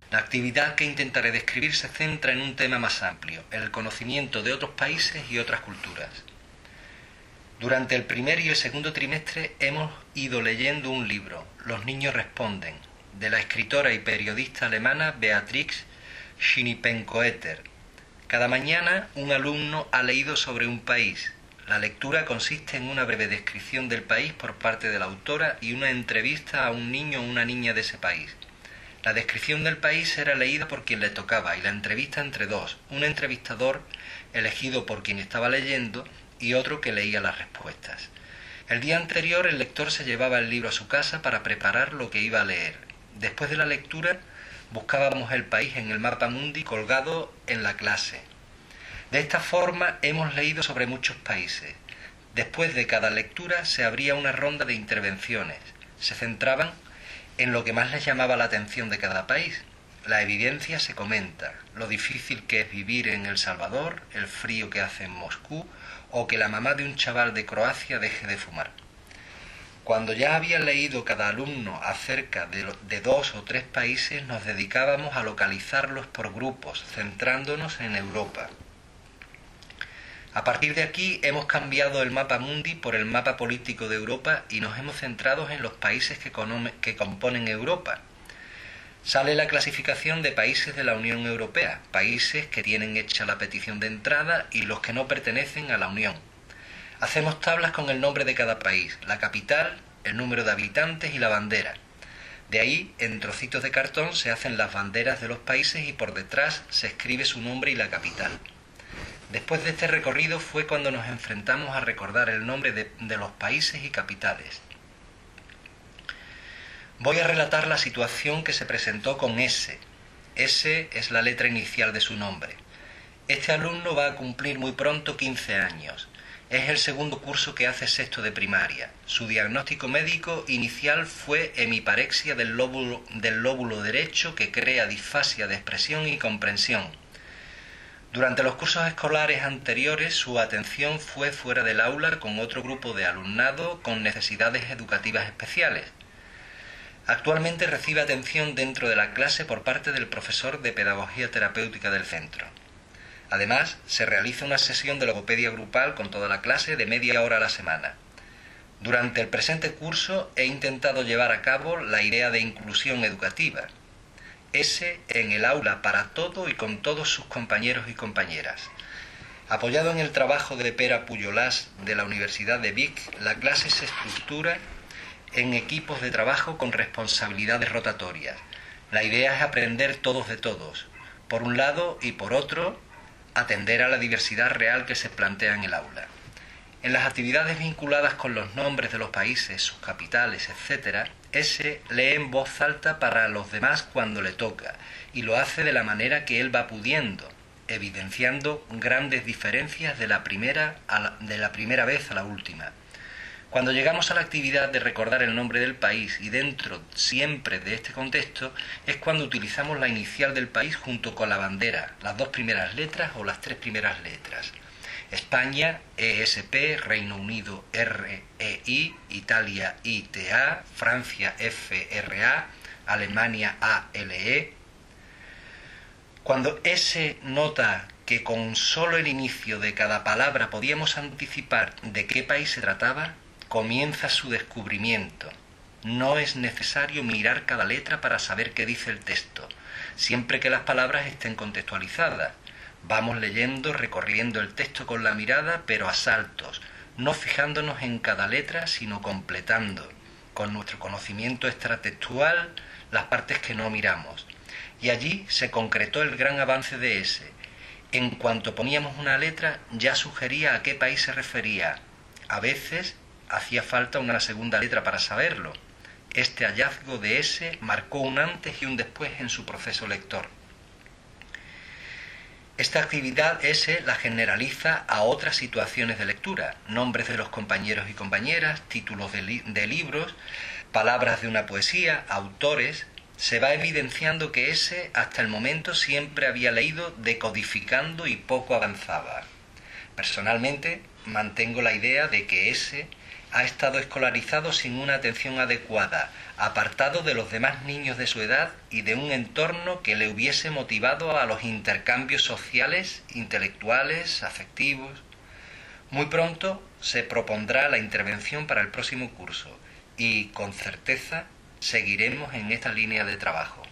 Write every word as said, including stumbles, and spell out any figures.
La actividad que intentaré describir se centra en un tema más amplio, el conocimiento de otros países y otras culturas. Durante el primer y el segundo trimestre hemos ido leyendo un libro, Los niños responden, de la escritora y periodista alemana Beatrix Schinipenkoetter. Cada mañana un alumno ha leído sobre un país. La lectura consiste en una breve descripción del país por parte de la autora y una entrevista a un niño o una niña de ese país. La descripción del país era leída por quien le tocaba y la entrevista entre dos, un entrevistador elegido por quien estaba leyendo y otro que leía las respuestas. El día anterior el lector se llevaba el libro a su casa para preparar lo que iba a leer. Después de la lectura buscábamos el país en el mapa mundi colgado en la clase. De esta forma hemos leído sobre muchos países. Después de cada lectura se abría una ronda de intervenciones. Se centraban en lo que más les llamaba la atención de cada país. La evidencia se comenta, lo difícil que es vivir en El Salvador, el frío que hace en Moscú, o que la mamá de un chaval de Croacia deje de fumar. Cuando ya había leído cada alumno acerca de, lo, de dos o tres países, nos dedicábamos a localizarlos por grupos, centrándonos en Europa. A partir de aquí hemos cambiado el mapa mundi por el mapa político de Europa y nos hemos centrado en los países que, que componen Europa. Sale la clasificación de países de la Unión Europea, países que tienen hecha la petición de entrada y los que no pertenecen a la Unión. Hacemos tablas con el nombre de cada país, la capital, el número de habitantes y la bandera. De ahí, en trocitos de cartón se hacen las banderas de los países y por detrás se escribe su nombre y la capital. Después de este recorrido fue cuando nos enfrentamos a recordar el nombre de, de los países y capitales. Voy a relatar la situación que se presentó con S. S es la letra inicial de su nombre. Este alumno va a cumplir muy pronto quince años. Es el segundo curso que hace sexto de primaria. Su diagnóstico médico inicial fue hemiparexia del lóbulo, del lóbulo derecho que crea disfasia de expresión y comprensión. Durante los cursos escolares anteriores su atención fue fuera del aula con otro grupo de alumnado con necesidades educativas especiales. Actualmente recibe atención dentro de la clase por parte del profesor de pedagogía terapéutica del centro. Además, se realiza una sesión de logopedia grupal con toda la clase de media hora a la semana. Durante el presente curso he intentado llevar a cabo la idea de inclusión educativa. S en el aula para todo y con todos sus compañeros y compañeras. Apoyado en el trabajo de Pera Pujolàs de la Universidad de Vic, la clase se estructura en equipos de trabajo con responsabilidades rotatorias. La idea es aprender todos de todos, por un lado, y por otro, atender a la diversidad real que se plantea en el aula. En las actividades vinculadas con los nombres de los países, sus capitales, etcétera, S lee en voz alta para los demás cuando le toca, y lo hace de la manera que él va pudiendo, evidenciando grandes diferencias de la primera, a la, de la primera vez a la última. Cuando llegamos a la actividad de recordar el nombre del país y dentro siempre de este contexto, es cuando utilizamos la inicial del país junto con la bandera, las dos primeras letras o las tres primeras letras. España, E S P, Reino Unido, R E I, Italia, I T A, Francia, F R A, Alemania, A L E. Cuando S nota que con solo el inicio de cada palabra podíamos anticipar de qué país se trataba, comienza su descubrimiento. No es necesario mirar cada letra para saber qué dice el texto, siempre que las palabras estén contextualizadas. Vamos leyendo, recorriendo el texto con la mirada, pero a saltos, no fijándonos en cada letra, sino completando, con nuestro conocimiento extratextual, las partes que no miramos. Y allí se concretó el gran avance de S. En cuanto poníamos una letra, ya sugería a qué país se refería. A veces hacía falta una segunda letra para saberlo. Este hallazgo de S marcó un antes y un después en su proceso lector. Esta actividad S la generaliza a otras situaciones de lectura, nombres de los compañeros y compañeras, títulos de, li de libros, palabras de una poesía, autores. Se va evidenciando que S hasta el momento siempre había leído decodificando y poco avanzaba. Personalmente mantengo la idea de que S Ha estado escolarizado sin una atención adecuada, apartado de los demás niños de su edad y de un entorno que le hubiese motivado a los intercambios sociales, intelectuales, afectivos. Muy pronto se propondrá la intervención para el próximo curso y, con certeza, seguiremos en esta línea de trabajo.